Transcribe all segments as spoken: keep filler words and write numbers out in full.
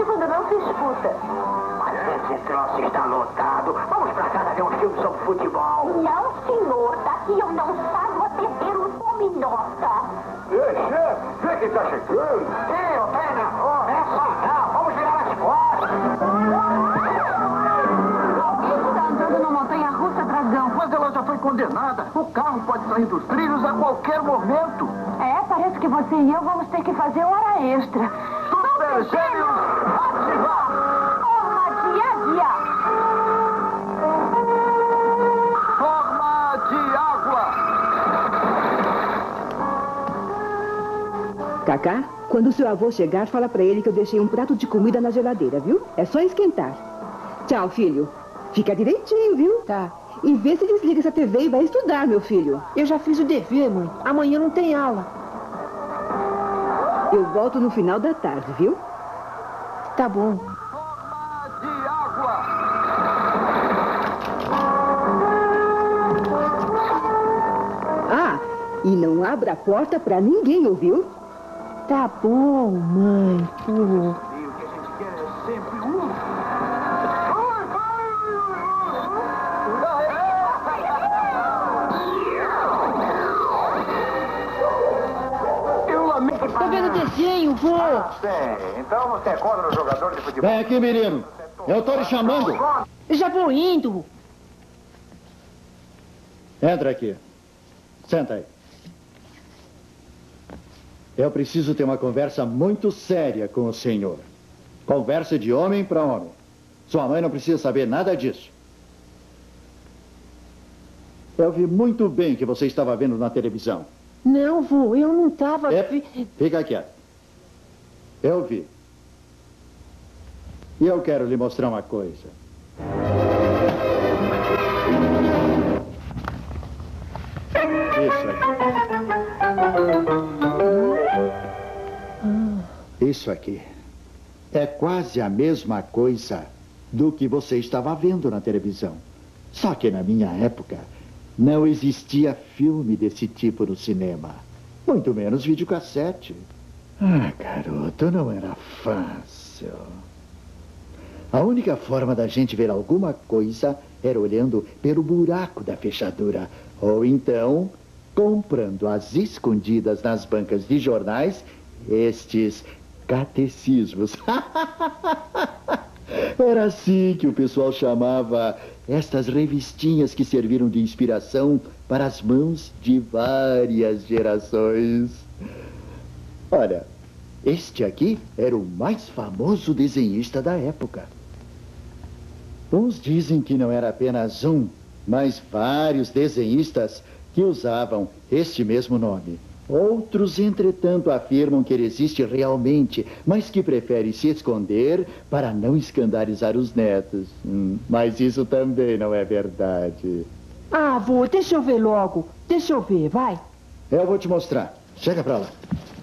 quando não se escuta. Mas esse troço está lotado. Vamos pra casa ver um filme sobre futebol. Não, senhor. Daqui eu não saio a beber um dominota. Ei, chefe, vê quem tá chegando. Ei, ô treinador, essa não. Vamos virar as costas. Está andando na montanha-russa, dragão. Mas ela já foi condenada. O carro pode sair dos trilhos a qualquer momento. É, parece que você e eu vamos ter que fazer hora extra. Super Gêmeos, ativar! Forma de águia! Forma de água! Cacá, quando o seu avô chegar, fala pra ele que eu deixei um prato de comida na geladeira, viu? É só esquentar. Tchau, filho. Fica direitinho, viu? Tá. E vê se desliga essa T V e vai estudar, meu filho. Eu já fiz o dever, mãe. Amanhã não tem aula. Eu volto no final da tarde, viu? Tá bom. Forma de água! Ah, e não abra a porta pra ninguém, ouviu? Tá bom, mãe. Pô. E o que a gente quer é sempre um. Eu lamento. Tô vendo desenho, vô. Bem, então você é contra o jogador de futebol? Vem aqui, menino. Eu tô lhe chamando. Já vou indo. Entra aqui. Senta aí. Eu preciso ter uma conversa muito séria com o senhor. Conversa de homem para homem. Sua mãe não precisa saber nada disso. Eu vi muito bem que você estava vendo na televisão. Não, vô, eu não tava... É, fica quieto. Eu vi. E eu quero lhe mostrar uma coisa. Isso aqui. Isso aqui é quase a mesma coisa do que você estava vendo na televisão. Só que na minha época não existia filme desse tipo no cinema. Muito menos videocassete. Ah, garoto, não era fácil. A única forma da gente ver alguma coisa era olhando pelo buraco da fechadura. Ou então, comprando às escondidas nas bancas de jornais estes catecismos. Era assim que o pessoal chamava estas revistinhas que serviram de inspiração para as mãos de várias gerações. Olha, este aqui era o mais famoso desenhista da época. Uns dizem que não era apenas um, mas vários desenhistas que usavam este mesmo nome. Outros, entretanto, afirmam que ele existe realmente, mas que prefere se esconder para não escandalizar os netos. Hum, mas isso também não é verdade. Ah, vô, deixa eu ver logo. Deixa eu ver, vai. Eu vou te mostrar. Chega pra lá.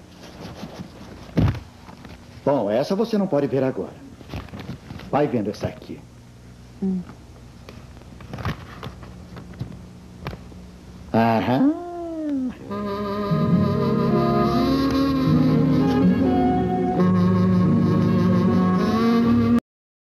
Bom, essa você não pode ver agora. Vai vendo essa aqui. Hum. Aham.